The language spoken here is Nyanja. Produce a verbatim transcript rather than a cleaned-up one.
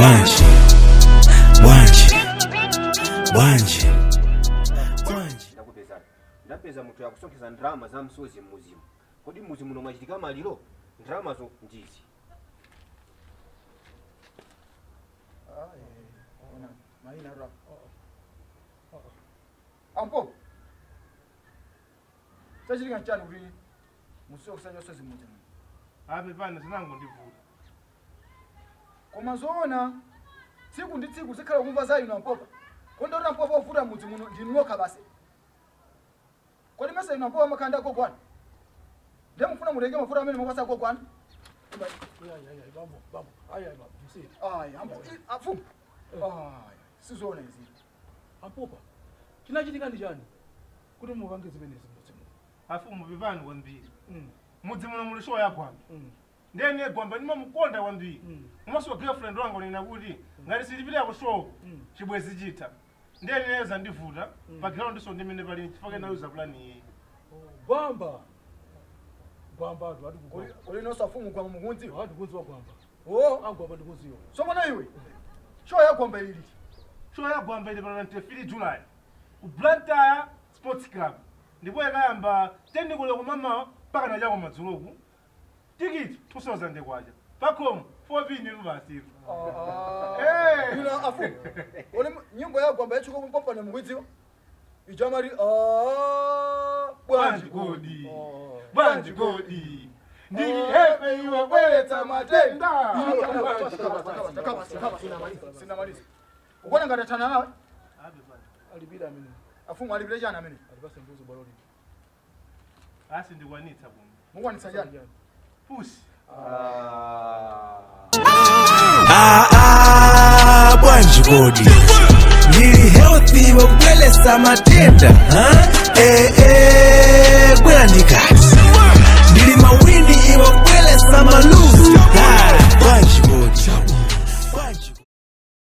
Bwanji, bwanji, bwanji, bwanji. Ndakupeza. Ndapeza mutu yakusokeza ndrama za msozi muzimu. Kodi muzimu no machitika maliro? Ndrama zo njizi. Ah, eh. Ona, maina rap. Oh. Oh. Ampo. Tachirika chani kuti musoko kusanya sozi muzimu. Ape pana zinango ndivuta. Koma zoona tsiku ndi tsiku zikhala kumva za ino Mpopa. Kondora Mpopa ofuta mudzi muno ndinoka basi. Kodi mesa ino Mpopa makanda kokwana. Ndiye mufuna mulenge mafuta amene mapasa kokwana. Ay ay ay bambo bambo. Ay ay bambo. You see. Ay, ampo afu. Ay, sizona izi. Mpopa. Chinachitika ndi chani? Kuti muvange zimenezi mudzi muno. Afu mubivani kwambiri. Mm. Mudzi muno muli show ya Gwamba. Mm. Ndene Gwamba ndima mukonda kwambiri. Mm. Umaso girlfriend wangu nina kuti ngati silipira ku show Mm. chibwezi chita. Ndene neza ndivuta pa ground so ndimene pali chifake na uza plan iyi. Gwamba. Gwamba atu ati Kodi kugwamba. kodi no safumu kwa mukunzi. Ati kunziwa Gwamba. Oh, Agwamba ndikuziyo. so mwana iwe. Show ya Gwamba ili. Show ya Gwamba ile pa twenty-three July. Ku Blantyre Sports Club. Ndipo yakayamba tendi kule kumama paka naja kwa madzuloku. Ticket two thousand kwacha. Pakom four B ni rubasiru. Ah. Eh. Ina afu. Ole nyimbo ya Gwamba yachuko Mpopa ne mukunziwa. Ijamari ah Bwanji godi. Oh. Bwanji godi. Ndili hepe iwe bweleta matenda. Sina maliza. Ukona ngatatana nawe? Abe bwana. Alibida amene. Afumu alibile jana amene. Alibasa mbuzi baloli. Asi ndikwanitsa bwana. Mukwanitsa jana. Pusi. Ah. Ah ah, bwanji godi. Ndili healthy wakubwelesa matenda, huh? Eh eh.